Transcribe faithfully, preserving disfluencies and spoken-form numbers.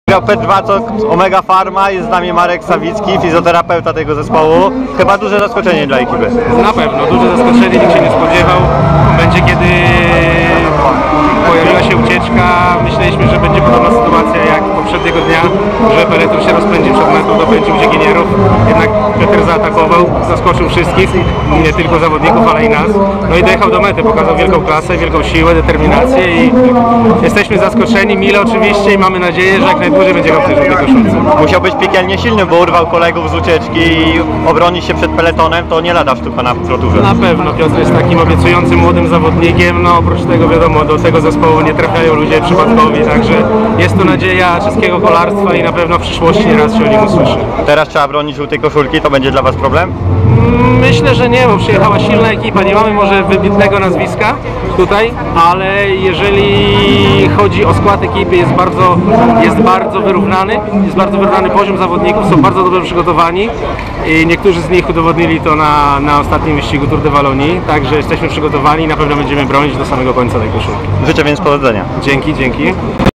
P dwa to Omega Pharma, jest z nami Marek Sawicki, fizjoterapeuta tego zespołu. Chyba duże zaskoczenie dla ekipy. Na pewno, duże zaskoczenie, nikt się nie spodziewał. W momencie, kiedy pojawiła się ucieczka, myśleliśmy, że będzie podobna sytuacja jak poprzedniego dnia, że peleton się rozpędzi przed metą, dopędził uciekinierów. Jednak Peter zaatakował, zaskoczył wszystkich, nie tylko zawodników, ale i nas. No i dojechał do mety, pokazał wielką klasę, wielką siłę, determinację i jesteśmy zaskoczeni, mile oczywiście, i mamy nadzieję, że jak najdłużej będzie grał w tej żółtej koszulce. Musiał być piekielnie silny, bo urwał kolegów z ucieczki i obronić się przed peletonem, to nie lada sztuka na floturze. Na pewno Piotr jest takim obiecującym młodym zawodnikiem, no oprócz tego wiadomo, do tego zespołu nie trafiają ludzie przypadkowi, także jest to nadzieja czeskiego kolarstwa i na pewno w przyszłości nieraz się o nim usłyszy. Teraz trzeba bronić żółtej koszulki, to będzie dla Was problem? Myślę, że nie, bo przyjechała silna ekipa, nie mamy może wybitnego nazwiska tutaj, ale jeżeli chodzi o skład ekipy, jest bardzo, jest bardzo wyrównany, jest bardzo wyrównany poziom zawodników, są bardzo dobrze przygotowani i niektórzy z nich udowodnili to na, na ostatnim wyścigu Tour de Walonii, także jesteśmy przygotowani i na pewno będziemy bronić do samego końca tej koszulki. Życzę więc powodzenia. Dzięki, dzięki.